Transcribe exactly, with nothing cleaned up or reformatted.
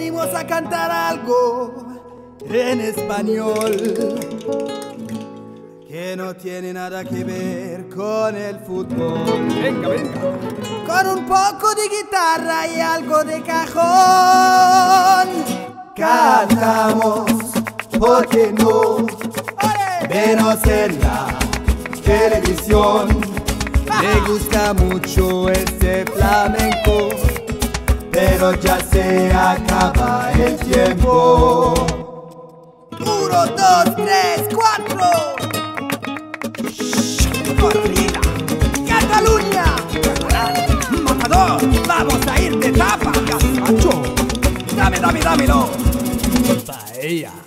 venimos a cantar algo en español que no tiene nada que ver con el fútbol. Venga, venga. Con un poco de guitarra y algo de cajón cantamos, ¿por qué no? Venos en la televisión. Me gusta mucho este flamenco, pero ya se acaba el tiempo. Uno, dos, tres, cuatro. Corrida, Cataluña, Matador, vamos a ir de tapa. Gazpacho, dame, dame, dámelo. Paella.